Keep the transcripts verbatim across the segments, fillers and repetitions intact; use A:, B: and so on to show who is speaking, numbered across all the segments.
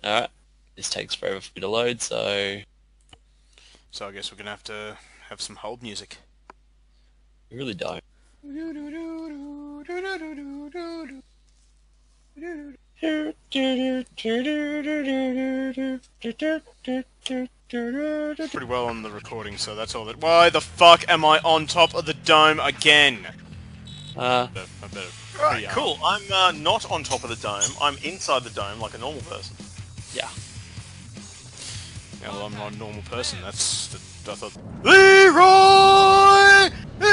A: Alright. This takes forever for me to load, so...
B: So I guess we're gonna have to have some hold music.
A: We really don't.
B: Pretty well on the recording, so that's all that- Why the fuck am I on top of the dome again?
A: Uh...
B: I better
C: Right, cool. I'm uh, not on top of the dome. I'm inside the dome like a normal person.
A: Yeah.
B: Yeah, well, I'm not a normal person. That's... The, I thought...
C: Leroy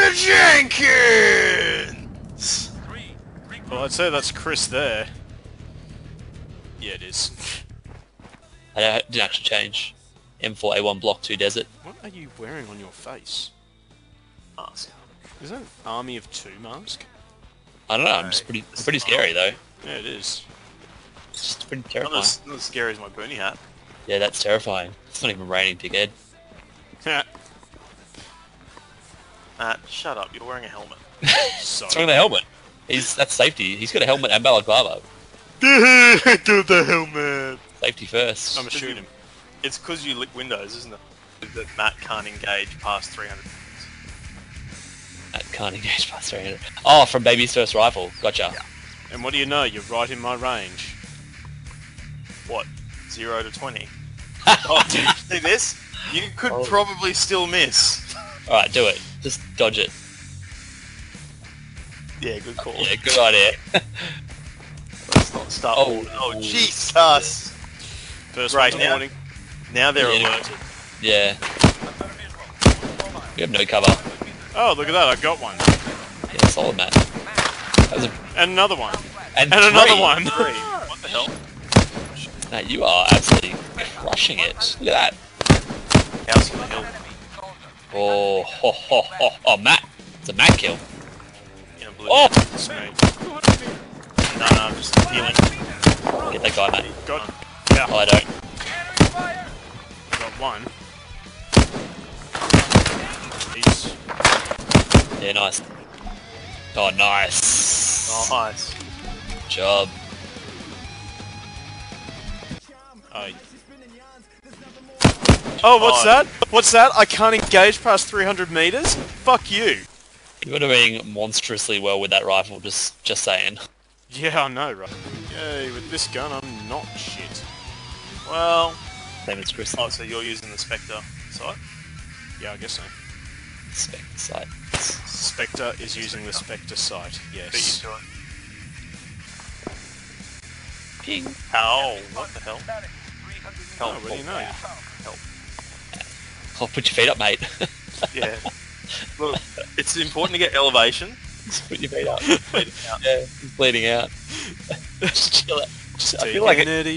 C: Jenkins!
B: Well, I'd say that's Chris there. Yeah, it is.
A: I didn't actually change. M four A one Block two Desert.
B: What are you wearing on your face?
C: Mask.
B: Is that an Army of Two mask?
A: I don't know, I'm just pretty pretty scary though.
B: Yeah, it is.
A: It's just pretty
C: Not
A: terrifying.
C: as, not as scary as my boonie hat.
A: Yeah, that's terrifying. It's not even raining, dickhead.
C: Matt, shut up. You're wearing a helmet.
B: So...
A: What's wrong with the helmet? He's That's safety. He's got a helmet and balaclava.
C: Do the helmet!
A: Safety first.
B: I'm gonna shoot him.
C: It's because you lick windows, isn't it? That Matt can't engage past three hundred.
A: That can't engage past three hundred. Oh, from Baby's first rifle. Gotcha.
C: Yeah.
B: And what do you know? You're right in my range.
C: What? Zero to twenty. Oh, do you see this? You could
A: Oh.
C: probably still miss.
A: Alright, do it. Just dodge it.
C: Yeah, good call.
A: Yeah, good idea.
C: Let's not start.
A: Oh,
C: Oh, Jesus!
B: First
C: Right,
B: one's
C: now-
B: warning.
C: Now they're
A: Yeah.
C: alerted.
A: Yeah. We have no cover.
B: Oh, look at that! I got one.
A: Yeah, solid, Matt. That was a...
B: And another one.
A: And,
B: And another
A: three.
B: one.
C: Three. What the hell?
A: Matt, you are absolutely crushing it. Look at that.
C: House on the hill.
A: Oh, ho, ho, ho, oh, Matt. It's a Matt kill.
C: In a blue.
A: Oh!
B: It's me.
C: No, no, I'm just healing.
A: Get that guy, Matt.
B: Got.
A: Oh,
B: Yeah.
A: I don't.
B: Got one. He's.
A: Yeah, nice. Oh, nice.
C: Oh, nice.
A: Good job.
B: Oh. Oh, what's
C: Oh.
B: that? What's that? I can't engage past three hundred meters? Fuck you.
A: You were doing monstrously well with that rifle, just just saying.
B: Yeah, I know, right? Yay, with this gun, I'm not shit.
C: Well,
A: Same as Chris.
C: oh, so you're using the Spectre sight?
B: Yeah, I guess so.
A: Spectre sight.
B: Spectre is using the Spectre sight,
C: Beat you
B: yes.
C: to it.
A: Ping.
C: Ow, what the hell?
B: Oh, what do you know?
A: Oh, put your feet up, mate.
C: Yeah. Look, it's important to get elevation.
A: Just put your feet up.
C: Bleeding out.
A: Yeah, he's bleeding out. Just chill it. Just, I
B: Taking
A: feel like it,
B: it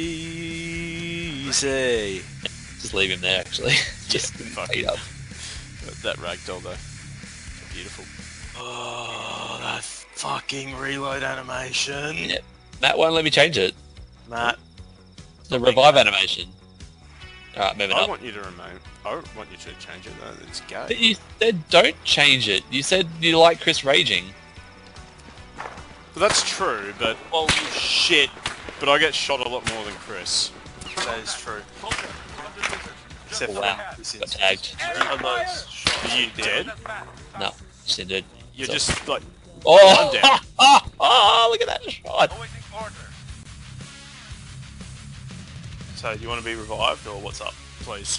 B: easy.
A: just leave him there, actually. Just
B: Yeah,
A: put
B: fuck
A: your feet
B: it.
A: up.
B: That ragdoll, though. Beautiful.
C: Oh, that fucking reload animation.
A: Yeah. Matt won't let me change it.
C: Matt,
A: The revive animation. Alright, moving
B: I
A: up.
B: want you to remain. I want you to change it, though. It's gay.
A: But you said don't change it. You said you like Chris raging.
B: But that's true, but
C: well, shit.
B: but I get shot a lot more than Chris.
C: That is true. Except
A: Oh,
C: for
A: wow.
C: this
A: Got
C: instance.
A: tagged.
C: Are those shots
B: Are you dead?
A: No, just ended.
B: You're
A: So-
B: just like
A: Oh!
B: I'm down.
A: Oh, oh, look at that shot!
C: So, do you want to be revived, or what's up?
B: please.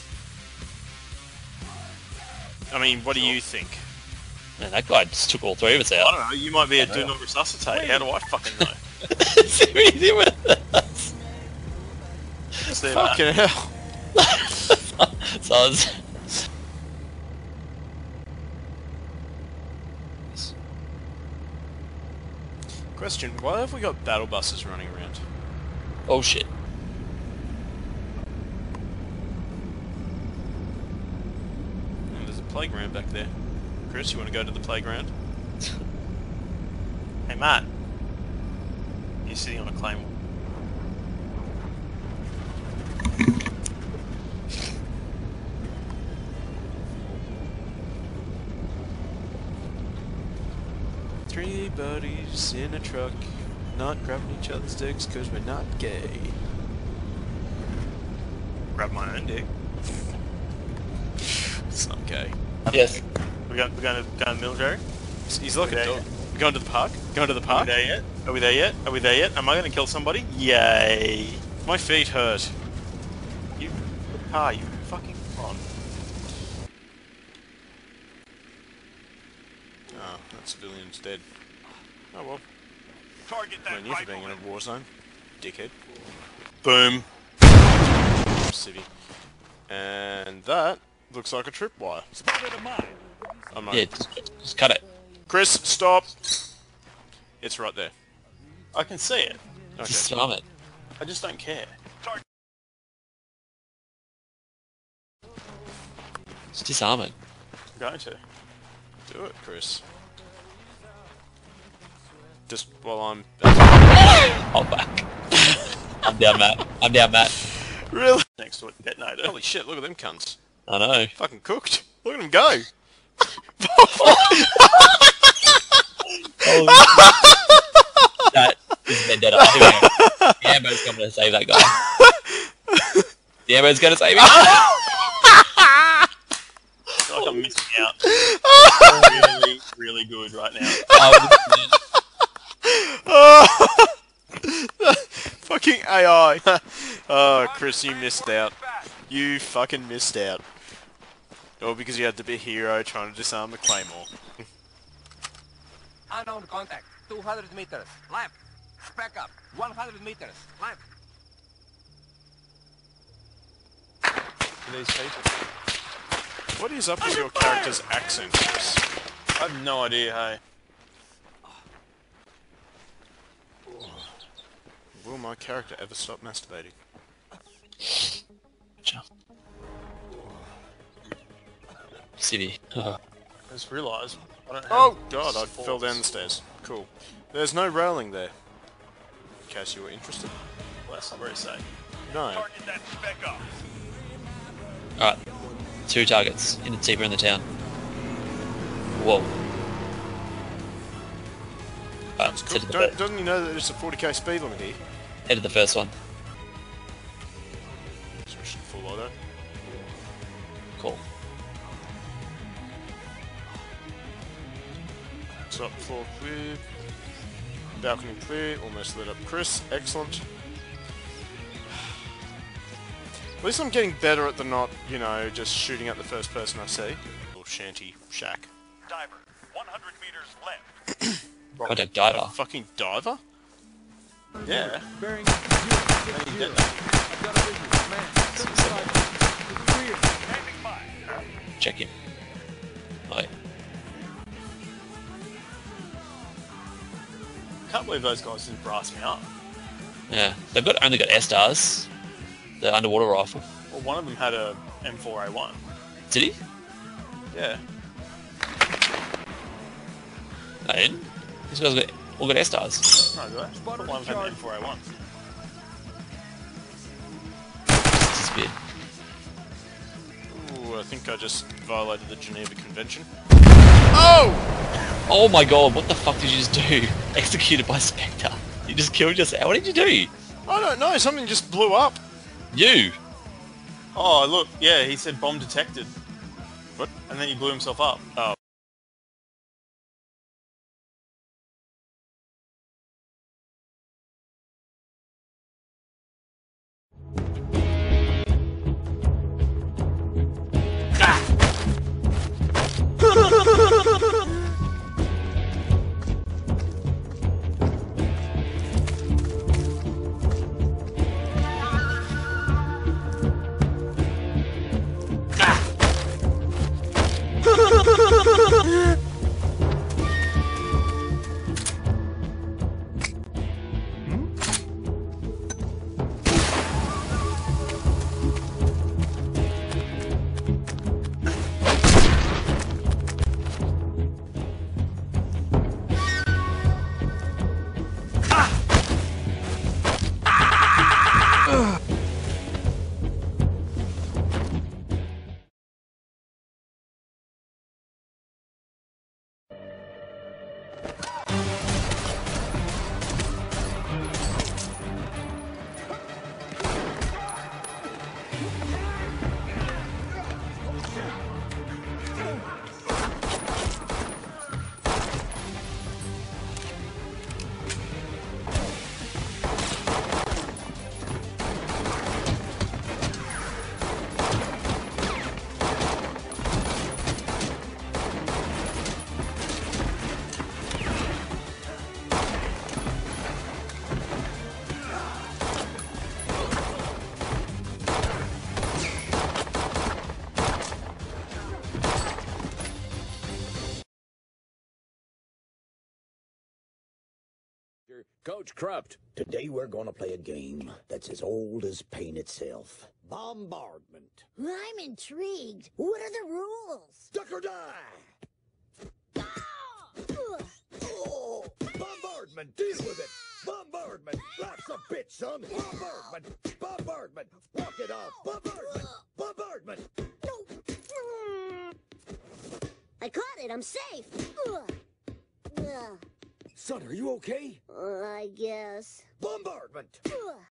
B: I mean, what do you think?
A: Man, that guy just took all three of us
C: I
A: out.
C: don't know, you might be a do not resuscitate. How do I fucking know?
A: Seriously with us?
C: See that?
B: Fucking hell.
A: So I was...
B: Question: why have we got battle buses running around?
A: Oh shit.
B: And there's a playground back there. Chris, you want to go to the playground?
C: Hey, Matt. You're sitting on a claymore.
B: Three buddies in a truck, not grabbing each other's dicks because we're not gay.
C: grab my own dick.
B: It's not gay.
A: Yes.
C: We're going, we're going to go to the military?
B: He's, he's like
C: Are we
B: a
C: there
B: dog.
C: yet?
B: We're going to the park? Going to the
C: Are we
B: park?
C: there yet? Are we there yet? Are we there yet? Am I going to kill somebody? Yay!
B: My feet hurt.
C: You, ah, you fucking on.
B: Oh, that civilian's dead. Oh well.
D: Target that
B: No need for being in
D: rifle.
B: a war zone. Dickhead.
C: Boom.
B: City. And that looks like a tripwire.
D: Spotted a mine.
B: I'm not.
A: Yeah, just, just cut it.
B: Chris, stop! It's right there.
C: I can see it.
B: Okay.
A: Just disarm it.
C: I just don't care.
A: Just disarm it.
C: I'm going to.
B: Do it, Chris. Just while I'm...
A: Hold back. I'm down, Matt. I'm down, Matt.
B: Really?
C: Next to it, detonator.
B: Holy shit, look at them cunts.
A: I know.
B: Fucking cooked. Look at them go.
A: That is vendetta. Anyway, the ambo's coming to save that guy. The ambo's gonna save him.
C: I feel like I'm missing out. really, really good right now.
A: Oh,
B: Fucking A I. Oh, Chris, you missed out. You fucking missed out. All because you had to be a hero trying to disarm the claymore.
E: Unknown contact. two hundred meters. Lamp. Spec up. one hundred meters. Lamp.
C: These people.
B: What is up with your character's accent, Chris?
C: I have no idea, hey.
B: Will my character ever stop masturbating?
A: City.
C: I just realised I don't have
B: Oh god, I
C: supports.
B: fell down the stairs. Cool. There's no railing there. In case you were interested.
C: Well, that's not very safe.
B: No.
D: Target that spec up.
A: Alright. Two targets. In the deeper in the town. Whoa. Alright,
B: That's
A: head
B: cool.
A: to the
B: Don't,
A: fir-
B: doesn't you know that it's a forty K speed limit here?
A: head to the first one.
B: Switch to full auto.
A: Cool.
B: Top floor clear. Balcony clear. Almost lit up. Chris, excellent. At least I'm getting better at the not, you know, just shooting at the first person I see. Little shanty shack.
D: Diver. one hundred meters left.
A: Contact diver.
B: A fucking diver?
C: Yeah.
E: Bearing
C: Then you detonate.
E: I've got a visual. Man, certified. Clear.
D: Standing by.
A: Check him. Oh, yeah.
C: I can't believe those guys didn't brass me up.
A: Yeah. They've got only got S-stars. The underwater rifle.
C: Well, one of them had a M four A one.
A: Did he?
C: Yeah.
A: No, he didn't. These guys got, all got S-stars.
C: No, do they? One of them had an M four A one.
A: Disappeared.
B: Ooh, I think I just violated the Geneva Convention. Oh!
A: Oh my god, what the fuck did you just do? Executed by Spectre. You just killed yourself. What did you do?
B: I don't know, something just blew up.
A: You!
C: Oh, look. Yeah, he said bomb detected.
B: What?
C: And then he blew himself up.
B: Oh.
F: Commander. Coach Krupt.
G: Today we're gonna play a game that's as old as pain itself. Bombardment.
H: I'm intrigued. What are the rules?
G: Duck or die!
H: Ah! Ugh.
G: Oh! Bombardment! Deal with it! Bombardment! Life's a bitch, son! Bombardment! Bombardment! Walk it off! Bombardment! Bombardment!
H: No. Mm. I caught it. I'm safe. Ugh. Ugh.
G: Son, are you okay?
H: Uh, I guess.
G: Bombardment!
H: Ugh.